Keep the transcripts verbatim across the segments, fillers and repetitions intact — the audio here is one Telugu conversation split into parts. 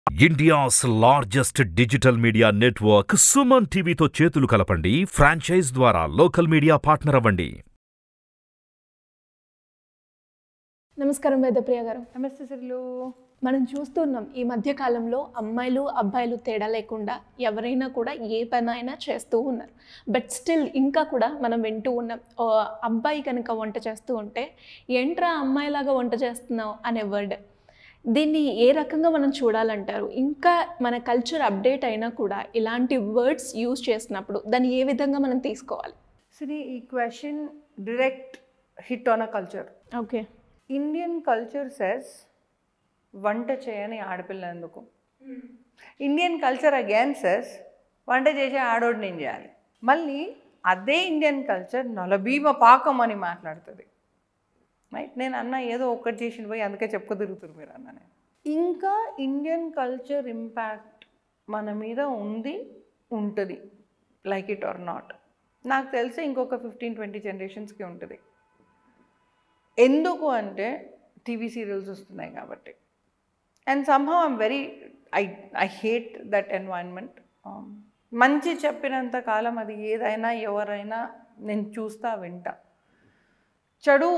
India's largest digital media network Suman టీవీతో చేతులు కలపండి. ఫ్రాంచైజ్ ద్వారా లోకల్ మీడియా పార్ట్నర్ అవ్వండి. నమస్కారం వేద ప్రియ గారు. నమస్తే సిర్లు. మనం చూస్తున్నాం ఈ మధ్య కాలంలో అమ్మాయిలు అబ్బాయిలు తేడా లేకుండా ఎవరైనా కూడా ఏ పనైనా చేస్తూ ఉన్నారు. బట్ స్టిల్ ఇంకా కూడా మనం వింటూ ఉన్నాం, అబ్బాయి కనుక వంట చేస్తూ ఉంటే ఏంట్రా అమ్మాయిలాగా వంట చేస్తున్నావు అనే వర్డ్. దీన్ని ఏ రకంగా మనం చూడాలంటారు? ఇంకా మన కల్చర్ అప్డేట్ అయినా కూడా ఇలాంటి వర్డ్స్ యూజ్ చేసినప్పుడు దాన్ని ఏ విధంగా మనం తీసుకోవాలి? సిరి, ఈ question direct hit on a culture. Okay. Indian culture says వంట చేయని ఆడపిల్ల ఎందుకు. ఇండియన్ కల్చర్ అగైన్ సెస్ వంట చేసే ఆడోడు నేను చేయాలి. మళ్ళీ అదే ఇండియన్ కల్చర్ నలభీమ పాకం అని మాట్లాడుతుంది. రైట్, నేను అన్న ఏదో ఒక్కటి చేసిన పోయి అందుకే చెప్పుకు తిరుగుతున్నారు మీరు అన్న. నేను ఇంకా ఇండియన్ కల్చర్ ఇంపాక్ట్ మన మీద ఉంది, ఉంటుంది, లైక్ ఇట్ ఆర్ నాట్. నాకు తెలిసి ఇంకొక ఫిఫ్టీన్ ట్వంటీ జనరేషన్స్కి ఉంటుంది. ఎందుకు అంటే టీవీ సీరియల్స్ వస్తున్నాయి కాబట్టి. And somehow I'm very I I hate that environment. మంచి చెప్పినంత కాలం అది ఏదైనా ఎవరైనా నేను చూస్తా వింటా. చెడు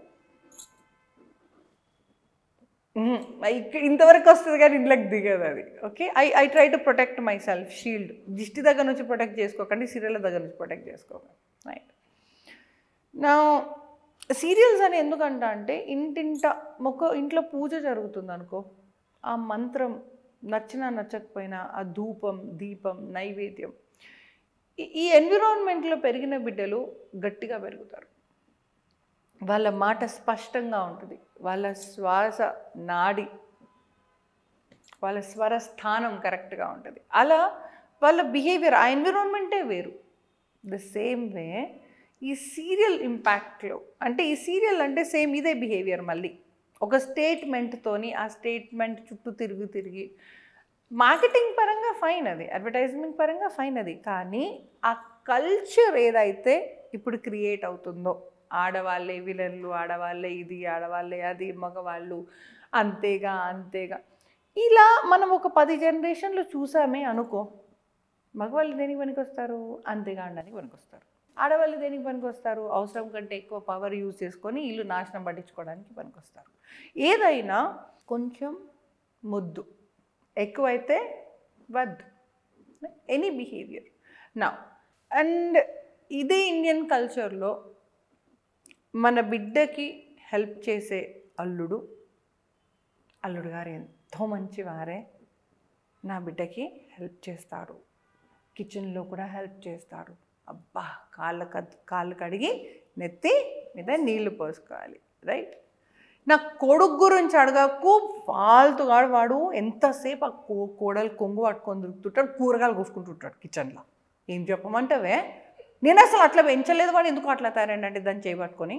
ఇక్కడ ఇంతవరకు వస్తుంది కానీ ఇంట్లోకి దిగదు అది. Okay, I I try to protect myself shield. దిష్టి దగ్గర నుంచి ప్రొటెక్ట్ చేసుకోకండి, సీరియల్ దగ్గర నుంచి ప్రొటెక్ట్ చేసుకోకండి. రైట్. నా సీరియల్స్ అని ఎందుకంటా అంటే ఇంటింట ఒక ఇంట్లో పూజ జరుగుతుంది అనుకో, ఆ మంత్రం నచ్చినా నచ్చకపోయినా ఆ ధూపం దీపం నైవేద్యం, ఈ ఎన్విరాన్మెంట్లో పెరిగిన బిడ్డలు గట్టిగా పెరుగుతారు. వాళ్ళ మాట స్పష్టంగా ఉంటుంది, వాళ్ళ శ్వాస నాడి వాళ్ళ స్వర స్థానం కరెక్ట్గా ఉంటుంది. అలా వాళ్ళ బిహేవియర్ ఆ ఎన్విరాన్మెంటే వేరు. ద సేమ్ వే ఈ సీరియల్ ఇంపాక్ట్లో అంటే ఈ సీరియల్ అంటే సేమ్ ఇదే బిహేవియర్. మళ్ళీ ఒక స్టేట్మెంట్తోని ఆ స్టేట్మెంట్ చుట్టూ తిరిగి తిరిగి మార్కెటింగ్ పరంగా ఫైన్ అది, అడ్వర్టైజ్మెంట్ పరంగా ఫైన్ అది. కానీ ఆ కల్చర్ ఏదైతే ఇప్పుడు క్రియేట్ అవుతుందో, ఆడవాళ్ళే విలన్లు, ఆడవాళ్ళే ఇది, ఆడవాళ్ళే అది, మగవాళ్ళు అంతేగా అంతేగా, ఇలా మనం ఒక పది జనరేషన్లు చూసామే అనుకో. మగవాళ్ళు దేనికి పనికొస్తారు? అంతేగా అనడానికి పనికొస్తారు. ఆడవాళ్ళు దేనికి పనికొస్తారు? అవసరం కంటే ఎక్కువ పవర్ యూజ్ చేసుకొని ఇల్లు నాశనం పట్టించుకోవడానికి పనికొస్తారు. ఏదైనా కొంచెం ముద్దు, ఎక్కువైతే వద్దు, ఎనీ బిహేవియర్ నా. అండ్ ఇదే ఇండియన్ కల్చర్లో మన బిడ్డకి హెల్ప్ చేసే అల్లుడు అల్లుడు గారు ఎంతో మంచివారే, నా బిడ్డకి హెల్ప్ చేస్తారు, కిచెన్లో కూడా హెల్ప్ చేస్తారు. అబ్బా, కాళ్ళ కాళ్ళు కడిగి నెత్తి మీద నీళ్లు పోసుకోవాలి. రైట్. నా కొడుకు గురించి అడగకు, ఫాల్తుగాడు వాడు. ఎంతసేపు ఆ కో కోడలు కొంగు పట్టుకొని దొరుకుతుంటాడు, కూరగాయలు కోసుకుంటుంటాడు కిచెన్లో. ఏం చెప్పమంటావే? నేను అసలు అట్లా పెంచలేదు, వాడు ఎందుకు అట్లా తయారండి అంటే దాన్ని చేయబట్టుకొని.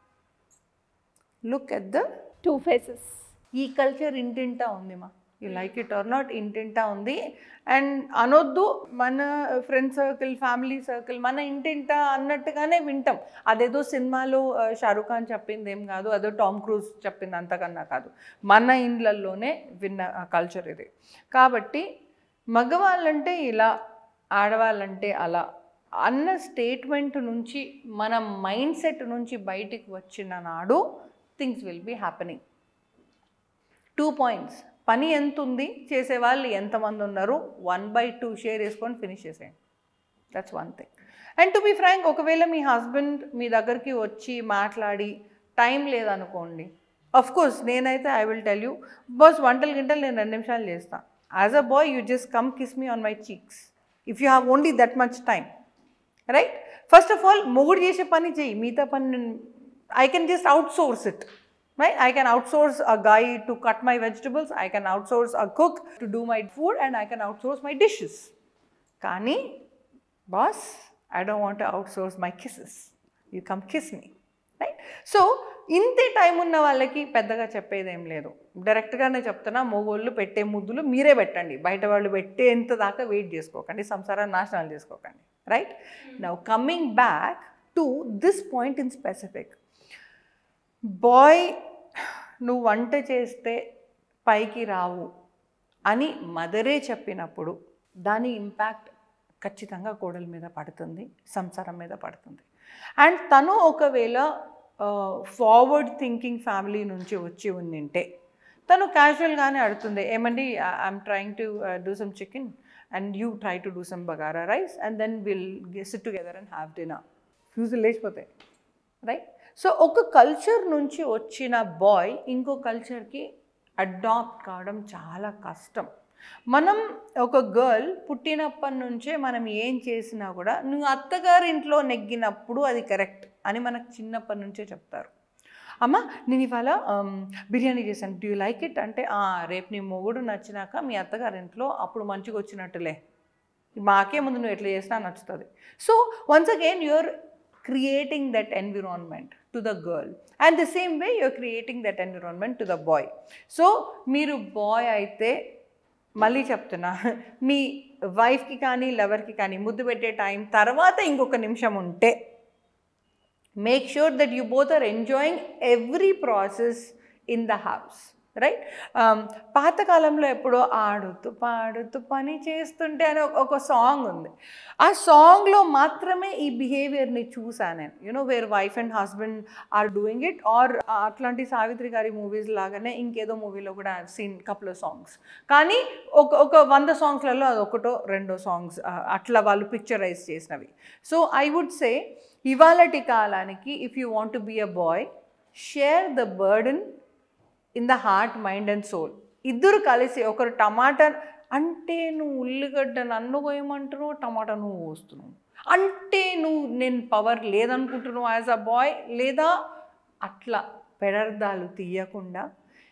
Look at the two faces. ఈ కల్చర్ ఇంటింటా ఉంది మా, you like it or not, ఇంటింటా ఉంది. అండ్ అనొద్దు, మన ఫ్రెండ్ సర్కిల్ ఫ్యామిలీ సర్కిల్ మన ఇంటింటా అన్నట్టుగానే వింటాం. అదేదో సినిమాలో షారూఖ్ ఖాన్ చెప్పింది ఏం కాదు, అదో టామ్ క్రూజ్ చెప్పింది అంతకన్నా కాదు, మన ఇండ్లలోనే విన్న కల్చర్ ఇది. కాబట్టి మగవాళ్ళంటే ఇలా, ఆడవాళ్ళంటే అలా అన్న స్టేట్మెంట్ నుంచి మన మైండ్ సెట్ నుంచి బయటికి వచ్చిన నాడు things will be happening. Two points, పని ఎంత ఉంది, చేసేవాళ్ళు ఎంతమంది ఉన్నారు, వన్ బై టూ షేర్ వేసుకొని ఫినిష్ చేసేయండి. That's one thing. And to be frank, ఒకవేళ మీ హస్బెండ్ మీ దగ్గరికి వచ్చి మాట్లాడి టైం లేదనుకోండి, అఫ్కోర్స్ నేనైతే I will tell you, boss వంటలు గింటలు నేను రెండు నిమిషాలు చేస్తాను. As a boy you just come kiss me on my cheeks if you have only that much time. Right. First of all మొగుడు చేసే పని చెయ్యి, మిగతా పని I can just outsource it. Right? I can outsource a guy to cut my vegetables, I can outsource a cook to do my food, and I can outsource my dishes. Kani, boss, I don't want to outsource my kisses. You come kiss me. Right? So, ఇంతే టైం ఉన్న వాళ్ళకి పెద్దగా చెప్పేది ఏం లేదు. డైరెక్ట్గానే చెప్తున్నా, మొగోళ్ళు పెట్టే ముద్దులు మీరే పెట్టండి, బయట వాళ్ళు పెట్టేంత దాకా వెయిట్ చేసుకోకండి, సంసారాన్ని నాశనాలు చేసుకోకండి. Right. Now coming back to this point in specific, boy నువ్వు వంట చేస్తే పైకి రావు అని మదరే చెప్పినప్పుడు దాని ఇంపాక్ట్ ఖచ్చితంగా కోడల మీద పడుతుంది, సంసారం మీద పడుతుంది. అండ్ తను ఒకవేళ ఫార్వర్డ్ థింకింగ్ ఫ్యామిలీ నుంచి వచ్చి ఉండింటే తను క్యాజువల్గానే అడుగుతుంది, ఏమండి I'm trying to do some chicken and you try to do some bagara rice and then will sit together and have dinner. ఫ్యూజులు లేచిపోతాయి, రైట్? సో ఒక కల్చర్ నుంచి వచ్చిన బాయ్ ఇంకో కల్చర్కి అడాప్ట్ కావడం చాలా కష్టం. మనం ఒక గర్ల్ పుట్టినప్పటి నుంచే మనం ఏం చేసినా కూడా నువ్వు అత్తగారి ఇంట్లో నెగ్గినప్పుడు అది కరెక్ట్ అని మనకు చిన్నప్పటి నుంచే చెప్తారు. అమ్మ నేను ఇవాళ బిర్యానీ చేశాను, డూ యూ లైక్ ఇట్ అంటే రేపు నీ మొగుడు నచ్చినాక మీ అత్తగారి ఇంట్లో అప్పుడు మంచిగా వచ్చినట్టులే, మాకే ముందు నువ్వు ఎట్లా చేసినా నచ్చుతుంది. So once again you're creating that environment to the girl and the same way you're creating that environment to the boy. So మీరు బాయ్ అయితే మళ్ళీ చెప్తున్నా, మీ వైఫ్కి కానీ లవర్కి కానీ ముద్దు పెట్టే టైం తర్వాత ఇంకొక నిమిషం ఉంటే make sure that you both are enjoying every process in the house, right? పాతకాలంలో ఎప్పుడో ఆడుతూ పాడుతూ పని చేస్తుంటే అని ఒక సాంగ్ ఉంది. ఆ సాంగ్లో మాత్రమే ఈ బిహేవియర్ని చూసాను నేను, you know where wife and husband are doing it. Or అట్లాంటి సావిత్రి గారి మూవీస్ లాగానే ఇంకేదో మూవీలో కూడా I seen couple of songs. కానీ ఒక ఒక వంద సాంగ్స్లలో అది ఒకటో రెండో సాంగ్స్ అట్లా వాళ్ళు పిక్చరైజ్ చేసినవి. సో ఐ వుడ్ సే ఇవాళటి కాలానికి if you want to be a boy, share the burden in the heart, mind and soul. ఇద్దరు కలిసి ఒకరు టమాటా అంటే నువ్వు ఉల్లిగడ్డ నన్ను పోయమంటున్నావు, టమాటా నువ్వు పోస్తున్నావు అంటే నువ్వు నేను పవర్ లేదనుకుంటున్నావు యాజ్ అ బాయ్, లేదా అట్లా పెడర్థాలు తీయకుండా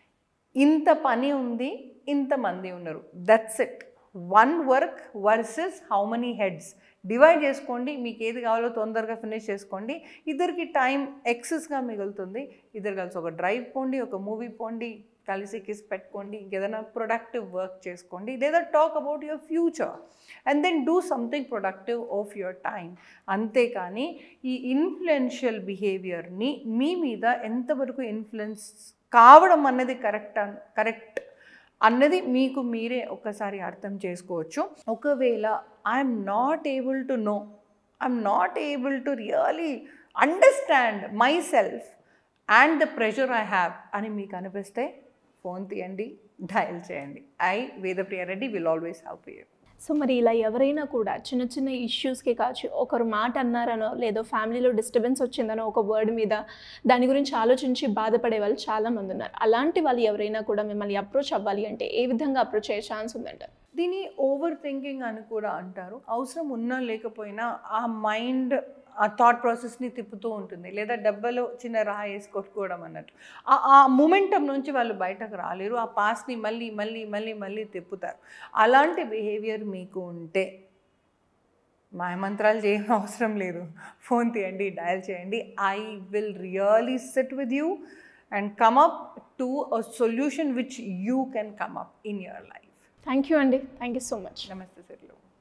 ఇంత పని ఉంది ఇంతమంది ఉన్నారు, that's it. One work versus how many heads divide చేసుకోండి. మీకు ఏది కావాలో తొందరగా ఫినిష్ చేసుకోండి. ఇద్దరికి టైం ఎక్సెస్గా మిగులుతుంది. ఇద్దరు కలిసి ఒక డ్రైవ్ పోండి, ఒక మూవీ పోండి, కలిసి కిస్ పెట్టుకోండి, ఇంకేదైనా ప్రొడక్టివ్ వర్క్ చేసుకోండి, లేదా talk about your future and then do something productive of your time. అంతేకాని ఈ ఇన్ఫ్లుయెన్షియల్ బిహేవియర్ని మీ మీద ఎంతవరకు ఇన్ఫ్లుయెన్స్ కావడం అన్నది కరెక్ట్ కరెక్ట్ అన్నది మీకు మీరే ఒకసారి అర్థం చేసుకోవచ్చు. ఒకవేళ I'm not able to know, I'm not able to really understand myself and the pressure I have అని మీకు అనిపిస్తే ఫోన్ తీయండి, డయల్ చేయండి. I Vedapriya Reddy will always help you. So మరి ఇలా ఎవరైనా కూడా చిన్న చిన్న ఇష్యూస్కి కావచ్చు, ఒకరు మాట అన్నారనో లేదో ఫ్యామిలీలో డిస్టర్బెన్స్ వచ్చిందనో ఒక వర్డ్ మీద దాని గురించి ఆలోచించి బాధపడే వాళ్ళు చాలామంది ఉన్నారు. అలాంటి వాళ్ళు ఎవరైనా కూడా మిమ్మల్ని అప్రోచ్ అవ్వాలి అంటే ఏ విధంగా అప్రోచ్ అయ్యే ఛాన్స్ ఉందంటారు? దీన్ని ఓవర్ థింకింగ్ అని కూడా అంటారు. అవసరం ఉన్నా లేకపోయినా ఆ మైండ్ ఆ థాట్ ప్రాసెస్ని తిప్పుతూ ఉంటుంది, లేదా డబ్బలో చిన్న రాయి వేసి కొట్టుకోవడం అన్నట్టు. ఆ మూమెంటం నుంచి వాళ్ళు బయటకు రాలేరు, ఆ పాస్ని మళ్ళీ మళ్ళీ మళ్ళీ మళ్ళీ తిప్పుతారు. అలాంటి బిహేవియర్ మీకు ఉంటే మాయమంత్రాలు చేయడం అవసరం లేదు, ఫోన్ తీయండి, డయల్ చేయండి. I will really sit with you and come up to a solution which you can come up in your life. Thank you అండి, థ్యాంక్ యూ సో మచ్. నమస్తే సిర్లు.